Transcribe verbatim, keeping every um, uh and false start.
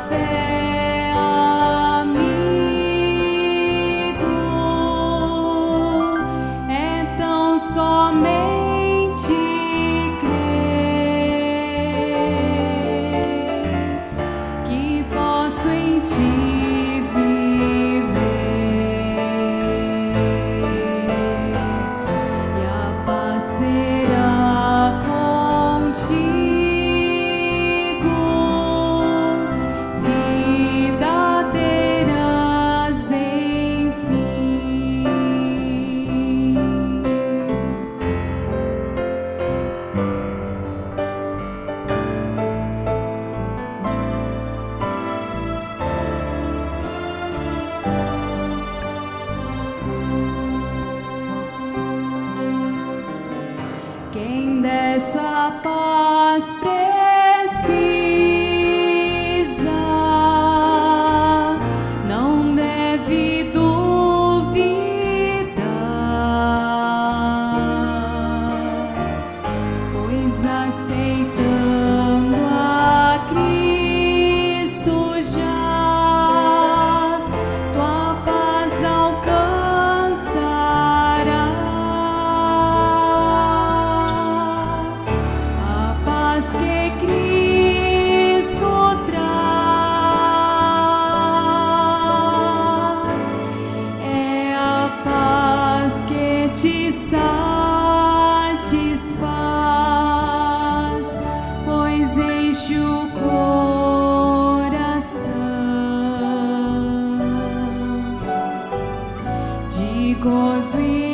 fé, amigo, então somente crer que posso em ti viver, e a paz será contigo. Quem dessa paz precisa não deve duvidar, pois aceitando a Cristo já tua paz alcançará. Que Cristo traz é a paz que te satisfaz, pois enche o coração de gozo e